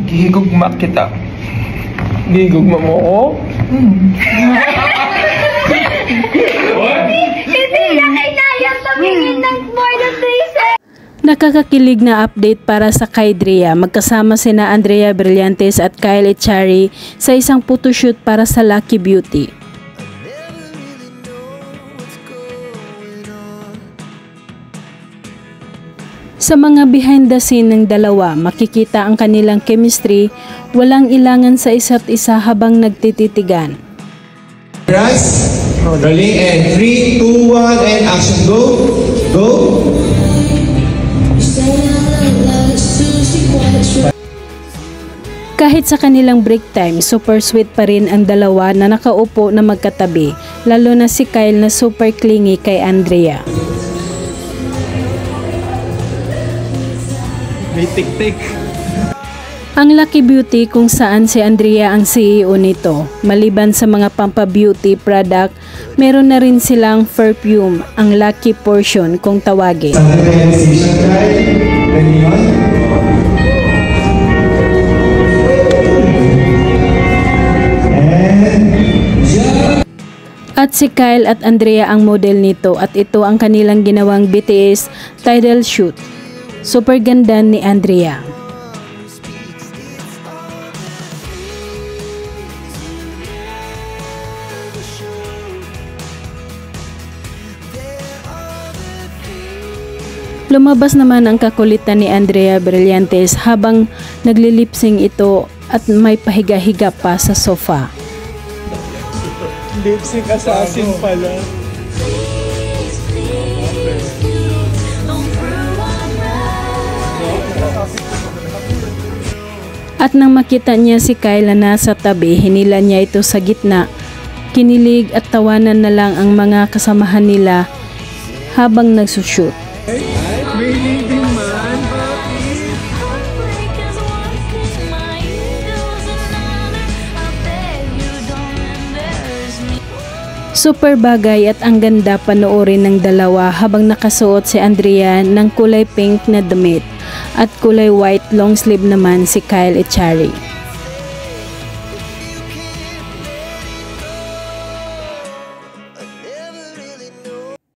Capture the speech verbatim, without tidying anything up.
Gigugma kita. Gigugma mo ko? Hmm. Hindi niya kailangan tumingin ng more than three seconds. Nakakakilig na update para sa kay Drea. Magkasama sina Andrea Brillantes at Kyle Echari sa isang photoshoot para sa Lucky Beauty. Sa mga behind the scene ng dalawa, makikita ang kanilang chemistry, walang ilangan sa isa't isa habang nagtititigan. Rolling and three, two, one, and action. Go! Go! Kahit sa kanilang break time, super sweet pa rin ang dalawa na nakaupo na magkatabi, lalo na si Kyle na super clingy kay Andrea. May tik-tik. Ang Lucky Beauty kung saan si Andrea ang C E O nito. Maliban sa mga pampa-beauty product, meron na rin silang perfume, ang Lucky Portion kung tawagin. At si Kyle at Andrea ang model nito at ito ang kanilang ginawang B T S title shoot. Super ganda ni Andrea. Lumabas naman ang kakulitan ni Andrea Brillantes habang naglilipsing ito at may pahiga-higa pa sa sofa. Lipsync assassin pala. At nang makita niya si Kyle na nasa tabi, hinila niya ito sa gitna. Kinilig at tawanan na lang ang mga kasamahan nila habang nagsushoot. May leading man, super bagay at ang ganda panoorin ng dalawa habang nakasuot si Andrea ng kulay pink na damit at kulay white long sleeve naman si Kyle Echari.